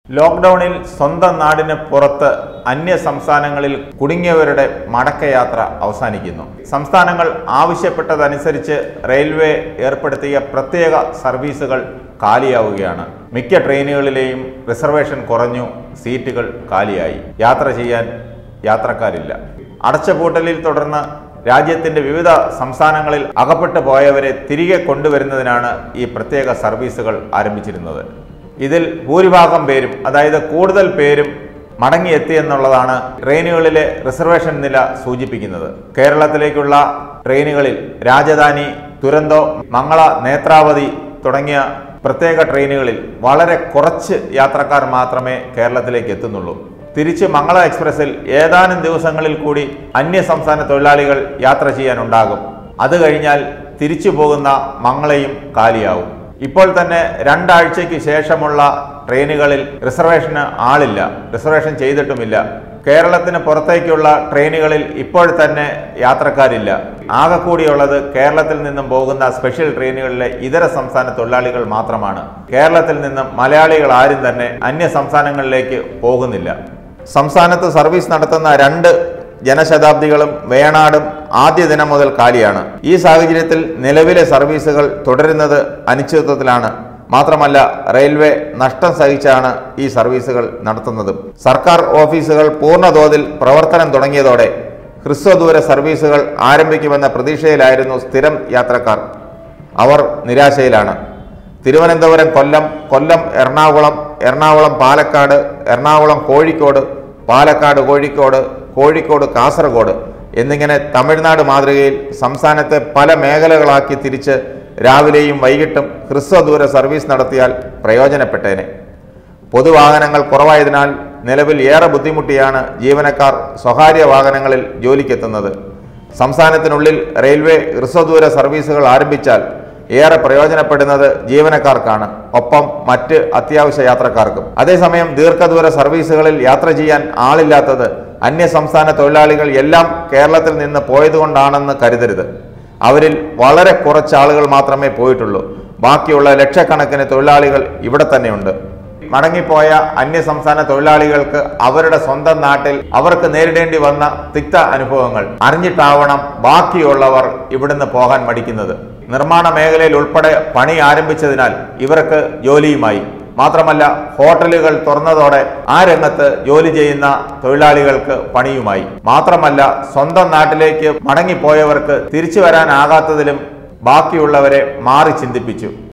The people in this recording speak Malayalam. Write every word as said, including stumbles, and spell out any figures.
ലോക്ക്ഡൌണിൽ സ്വന്തം നാടിന് പുറത്ത് അന്യ സംസ്ഥാനങ്ങളിൽ കുടുങ്ങിയവരുടെ മടക്കയാത്ര അവസാനിക്കുന്നു. സംസ്ഥാനങ്ങൾ ആവശ്യപ്പെട്ടതനുസരിച്ച് റെയിൽവേ ഏർപ്പെടുത്തിയ പ്രത്യേക സർവീസുകൾ കാലിയാവുകയാണ്. മിക്ക ട്രെയിനുകളിലെയും റിസർവേഷൻ കുറഞ്ഞു, സീറ്റുകൾ കാലിയായി. യാത്ര ചെയ്യാൻ യാത്രക്കാരില്ല. അടച്ചുപൂട്ടലിൽ തുടർന്ന് രാജ്യത്തിന്റെ വിവിധ സംസ്ഥാനങ്ങളിൽ അകപ്പെട്ടു പോയവരെ തിരികെ കൊണ്ടുവരുന്നതിനാണ് ഈ പ്രത്യേക സർവീസുകൾ ആരംഭിച്ചിരുന്നത്. ഇതിൽ ഭൂരിഭാഗം പേരും, അതായത് കൂടുതൽ പേരും മടങ്ങിയെത്തിയെന്നുള്ളതാണ് ട്രെയിനുകളിലെ റിസർവേഷൻ നില സൂചിപ്പിക്കുന്നത്. കേരളത്തിലേക്കുള്ള ട്രെയിനുകളിൽ രാജധാനി, തുരന്തോ, മംഗള, നേത്രാവതി തുടങ്ങിയ പ്രത്യേക ട്രെയിനുകളിൽ വളരെ കുറച്ച് യാത്രക്കാർ മാത്രമേ കേരളത്തിലേക്ക് എത്തുന്നുള്ളൂ. തിരിച്ച് മംഗള എക്സ്പ്രസിൽ ഏതാനും ദിവസങ്ങളിൽ കൂടി അന്യ സംസ്ഥാന തൊഴിലാളികൾ യാത്ര ചെയ്യാനുണ്ടാകും. അത് കഴിഞ്ഞാൽ തിരിച്ചു പോകുന്ന മംഗളയും കാലിയാവും. ഇപ്പോൾ തന്നെ രണ്ടാഴ്ചയ്ക്ക് ശേഷമുള്ള ട്രെയിനുകളിൽ റിസർവേഷന് ആളില്ല, റിസർവേഷൻ ചെയ്തിട്ടുമില്ല. കേരളത്തിന് പുറത്തേക്കുള്ള ട്രെയിനുകളിൽ ഇപ്പോൾ തന്നെ യാത്രക്കാരില്ല. ആകെ കൂടിയുള്ളത് കേരളത്തിൽ നിന്നും പോകുന്ന സ്പെഷ്യൽ ട്രെയിനുകളിലെ ഇതര സംസ്ഥാന തൊഴിലാളികൾ മാത്രമാണ്. കേരളത്തിൽ നിന്നും മലയാളികൾ ആരും തന്നെ അന്യ സംസ്ഥാനങ്ങളിലേക്ക് പോകുന്നില്ല. സംസ്ഥാനത്ത് സർവീസ് നടത്തുന്ന രണ്ട് ജനശതാബ്ദികളും വേണാടും ആദ്യ ദിനം മുതൽ കാലിയാണ്. ഈ സാഹചര്യത്തിൽ നിലവിലെ സർവീസുകൾ തുടരുന്നത് അനിശ്ചിതത്വത്തിലാണ്. മാത്രമല്ല, റെയിൽവേ നഷ്ടം സഹിച്ചാണ് ഈ സർവീസുകൾ നടത്തുന്നത്. സർക്കാർ ഓഫീസുകൾ പൂർണ്ണതോതിൽ പ്രവർത്തനം തുടങ്ങിയതോടെ ഹ്രസ്വദൂര സർവീസുകൾ ആരംഭിക്കുമെന്ന പ്രതീക്ഷയിലായിരുന്നു സ്ഥിരം യാത്രക്കാർ. അവർ നിരാശയിലാണ്. തിരുവനന്തപുരം കൊല്ലം, കൊല്ലം എറണാകുളം, എറണാകുളം പാലക്കാട്, എറണാകുളം കോഴിക്കോട്, പാലക്കാട് കോഴിക്കോട്, കോഴിക്കോട് കാസർഗോഡ് എന്നിങ്ങനെ തമിഴ്നാട് മാതൃകയിൽ സംസ്ഥാനത്തെ പല മേഖലകളാക്കി തിരിച്ച് രാവിലെയും വൈകിട്ടും ഹ്രസ്വദൂര സർവീസ് നടത്തിയാൽ പ്രയോജനപ്പെട്ടേനെ. പൊതുവാഹനങ്ങൾ കുറവായതിനാൽ നിലവിൽ ഏറെ ബുദ്ധിമുട്ടിയാണ് ജീവനക്കാർ സ്വകാര്യ വാഹനങ്ങളിൽ ജോലിക്കെത്തുന്നത്. സംസ്ഥാനത്തിനുള്ളിൽ റെയിൽവേ ഹ്രസ്വദൂര സർവീസുകൾ ആരംഭിച്ചാൽ ഏറെ പ്രയോജനപ്പെടുന്നത് ജീവനക്കാർക്കാണ്, ഒപ്പം മറ്റ് അത്യാവശ്യ യാത്രക്കാർക്കും. അതേസമയം ദീർഘദൂര സർവീസുകളിൽ യാത്ര ചെയ്യാൻ ആളില്ലാത്തത് അന്യ സംസ്ഥാന തൊഴിലാളികൾ എല്ലാം കേരളത്തിൽ നിന്ന് പോയതുകൊണ്ടാണെന്ന് കരുതരുത്. അവരിൽ വളരെ കുറച്ച് ആളുകൾ മാത്രമേ പോയിട്ടുള്ളൂ. ബാക്കിയുള്ള ലക്ഷക്കണക്കിന് തൊഴിലാളികൾ ഇവിടെ തന്നെയുണ്ട്. മടങ്ങിപ്പോയ അന്യ സംസ്ഥാന തൊഴിലാളികൾക്ക് അവരുടെ സ്വന്തം നാട്ടിൽ അവർക്ക് നേരിടേണ്ടി വന്ന തിക്ത അനുഭവങ്ങൾ അറിഞ്ഞിട്ടാവണം ബാക്കിയുള്ളവർ ഇവിടുന്ന് പോകാൻ മടിക്കുന്നത്. നിർമ്മാണ മേഖലയിൽ ഉൾപ്പെടെ പണി ആരംഭിച്ചതിനാൽ ഇവർക്ക് ജോലിയുമായി. മാത്രമല്ല, ഹോട്ടലുകൾ തുറന്നതോടെ ആ രംഗത്ത് ജോലി ചെയ്യുന്ന തൊഴിലാളികൾക്ക് പണിയുമായി. മാത്രമല്ല, സ്വന്തം നാട്ടിലേക്ക് മടങ്ങിപ്പോയവർക്ക് തിരിച്ചു വരാനാകാത്തതിലും ബാക്കിയുള്ളവരെ മാറി ചിന്തിപ്പിച്ചു.